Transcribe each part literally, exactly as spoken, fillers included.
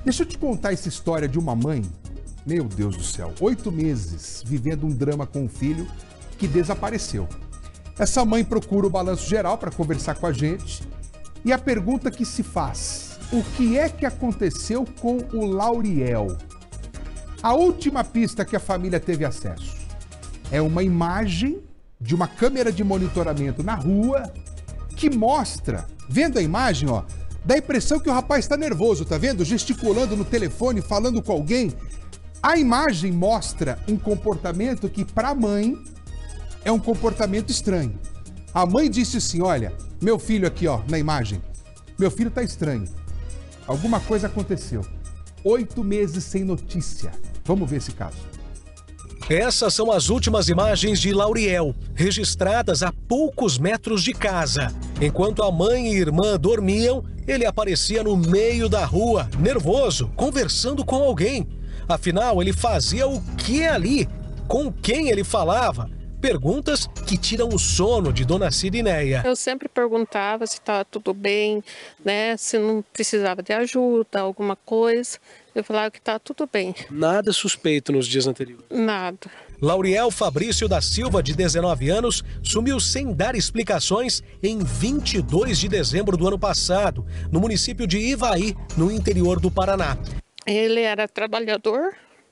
Deixa eu te contar essa história de uma mãe, meu Deus do céu, oito meses vivendo um drama com um filho que desapareceu. Essa mãe procura o Balanço Geral para conversar com a gente e a pergunta que se faz: o que é que aconteceu com o Lauriel? A última pista que a família teve acesso é uma imagem de uma câmera de monitoramento na rua que mostra, vendo a imagem, ó, dá a impressão que o rapaz está nervoso, tá vendo? Gesticulando no telefone, falando com alguém. A imagem mostra um comportamento que, para a mãe, é um comportamento estranho. A mãe disse assim: olha, meu filho aqui, ó, na imagem, meu filho tá estranho. Alguma coisa aconteceu. Oito meses sem notícia. Vamos ver esse caso. Essas são as últimas imagens de Lauriel, registradas a poucos metros de casa. Enquanto a mãe e irmã dormiam, ele aparecia no meio da rua, nervoso, conversando com alguém. Afinal, ele fazia o que ali? Com quem ele falava? Perguntas que tiram o sono de Dona Cirineia. Eu sempre perguntava se estava tudo bem, né? Se não precisava de ajuda, alguma coisa. Eu falava que estava tudo bem. Nada suspeito nos dias anteriores? Nada. Lauriel Fabrício da Silva, de dezenove anos, sumiu sem dar explicações em vinte e dois de dezembro do ano passado, no município de Ivaí, no interior do Paraná. Ele era trabalhador,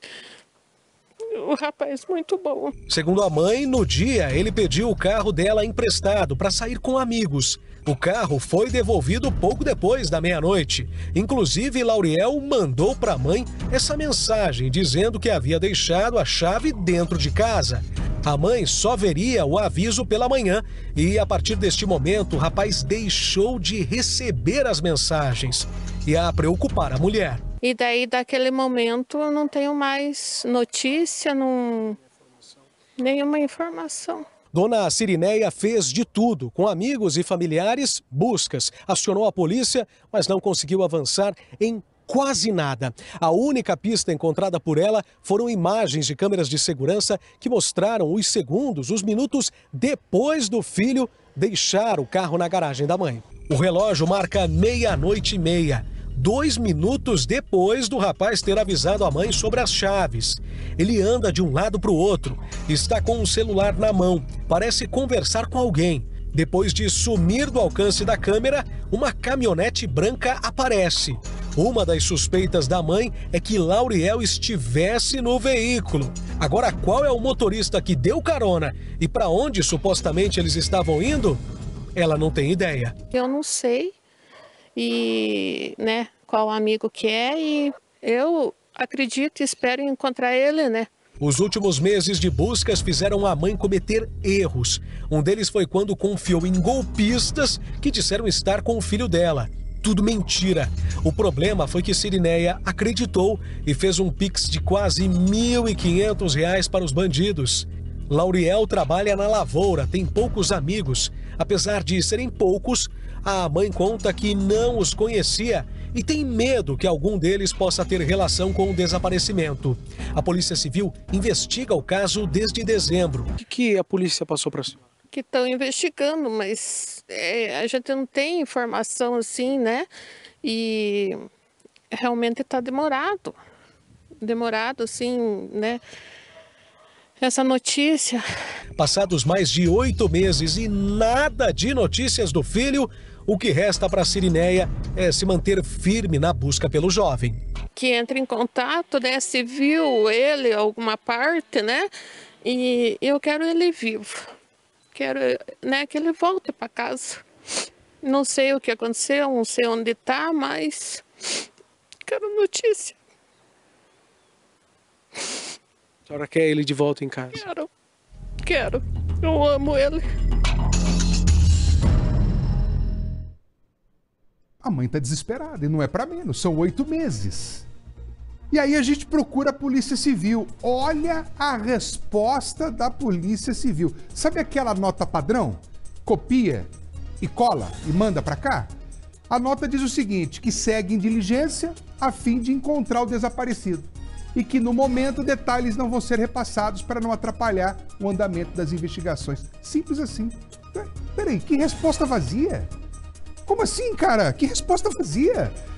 um rapaz muito bom. Segundo a mãe, no dia ele pediu o carro dela emprestado para sair com amigos. O carro foi devolvido pouco depois da meia-noite. Inclusive, Lauriel mandou para a mãe essa mensagem dizendo que havia deixado a chave dentro de casa. A mãe só veria o aviso pela manhã e, a partir deste momento, o rapaz deixou de receber as mensagens e a preocupar a mulher. E daí, daquele momento, eu não tenho mais notícia, não... nenhuma informação. Dona Cirineia fez de tudo, com amigos e familiares, buscas. Acionou a polícia, mas não conseguiu avançar em quase nada. A única pista encontrada por ela foram imagens de câmeras de segurança que mostraram os segundos, os minutos depois do filho deixar o carro na garagem da mãe. O relógio marca meia-noite e meia. Dois minutos depois do rapaz ter avisado a mãe sobre as chaves. Ele anda de um lado para o outro, está com um celular na mão, parece conversar com alguém. Depois de sumir do alcance da câmera, uma caminhonete branca aparece. Uma das suspeitas da mãe é que Lauriel estivesse no veículo. Agora, qual é o motorista que deu carona e para onde supostamente eles estavam indo? Ela não tem ideia. Eu não sei. E, né, qual amigo que é, e eu acredito e espero encontrar ele, né? Os últimos meses de buscas fizeram a mãe cometer erros. Um deles foi quando confiou em golpistas que disseram estar com o filho dela. Tudo mentira. O problema foi que Cirineia acreditou e fez um pix de quase mil e quinhentos reais para os bandidos. Lauriel trabalha na lavoura, tem poucos amigos. Apesar de serem poucos, a mãe conta que não os conhecia e tem medo que algum deles possa ter relação com o desaparecimento. A Polícia Civil investiga o caso desde dezembro. O que, que a polícia passou para a senhora? Que estão investigando, mas é, a gente não tem informação assim, né? E realmente está demorado. Demorado, assim, né? Essa notícia. Passados mais de oito meses e nada de notícias do filho, o que resta para Cirineia é se manter firme na busca pelo jovem. Que entre em contato, né? Se viu ele alguma parte, né? E eu quero ele vivo. Quero, né, que ele volte para casa. Não sei o que aconteceu, não sei onde está, mas quero notícia. A senhora quer ele de volta em casa? Quero, quero. Eu amo ele. A mãe tá desesperada e não é para menos, são oito meses. E aí a gente procura a Polícia Civil. Olha a resposta da Polícia Civil. Sabe aquela nota padrão? Copia e cola e manda para cá? A nota diz o seguinte, que segue em diligência a fim de encontrar o desaparecido. E que no momento detalhes não vão ser repassados para não atrapalhar o andamento das investigações. Simples assim. Peraí, que resposta vazia? Como assim, cara? Que resposta vazia?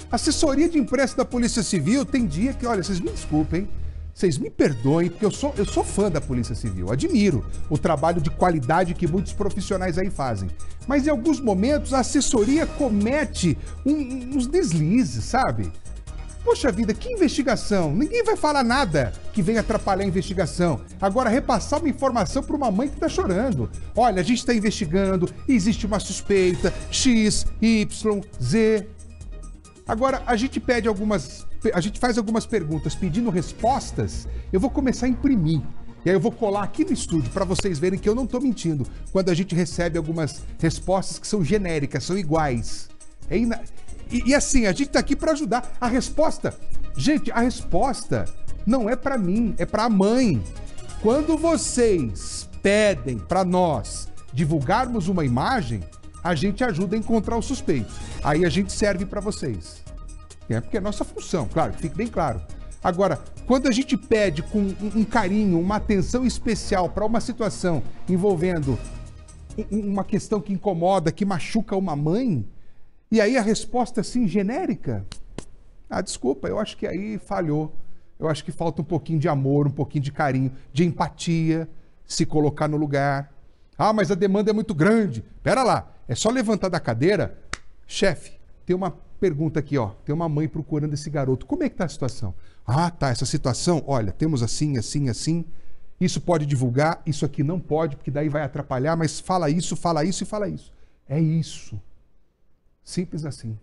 Assessoria de imprensa da Polícia Civil tem dia que, olha, vocês me desculpem, vocês me perdoem, porque eu sou, eu sou fã da Polícia Civil, admiro o trabalho de qualidade que muitos profissionais aí fazem. Mas em alguns momentos a assessoria comete um, uns deslizes, sabe? Poxa vida, que investigação? Ninguém vai falar nada que venha atrapalhar a investigação. Agora, repassar uma informação para uma mãe que está chorando. Olha, a gente está investigando, existe uma suspeita, X, Y, Z. Agora, a gente pede algumas... A gente faz algumas perguntas pedindo respostas. Eu vou começar a imprimir. E aí eu vou colar aqui no estúdio para vocês verem que eu não estou mentindo. Quando a gente recebe algumas respostas que são genéricas, são iguais. É ina... E, e assim, a gente tá aqui para ajudar. A resposta, gente, a resposta não é para mim, é para a mãe. Quando vocês pedem para nós divulgarmos uma imagem, a gente ajuda a encontrar o suspeito. Aí a gente serve para vocês. É porque é nossa função, claro, que fique bem claro. Agora, quando a gente pede com um, um carinho, uma atenção especial para uma situação envolvendo uma questão que incomoda, que machuca uma mãe, e aí a resposta assim, genérica, ah, desculpa, eu acho que aí falhou. Eu acho que falta um pouquinho de amor, um pouquinho de carinho, de empatia, se colocar no lugar. Ah, mas a demanda é muito grande. Pera lá, é só levantar da cadeira. Chefe, tem uma pergunta aqui, ó. Tem uma mãe procurando esse garoto. Como é que tá a situação? Ah, tá, essa situação, olha, temos assim, assim, assim. Isso pode divulgar, isso aqui não pode, porque daí vai atrapalhar, mas fala isso, fala isso e fala isso. É isso. Simples assim.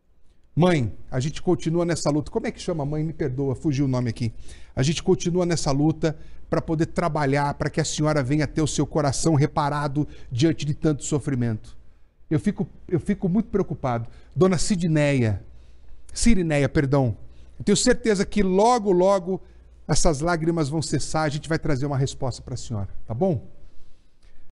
Mãe, a gente continua nessa luta. Como é que chama, mãe? Me perdoa, fugiu o nome aqui. A gente continua nessa luta para poder trabalhar, para que a senhora venha ter o seu coração reparado diante de tanto sofrimento. Eu fico, eu fico muito preocupado. Dona Sidneia, Sirineia, perdão. Eu tenho certeza que logo, logo essas lágrimas vão cessar. A gente vai trazer uma resposta para a senhora, tá bom?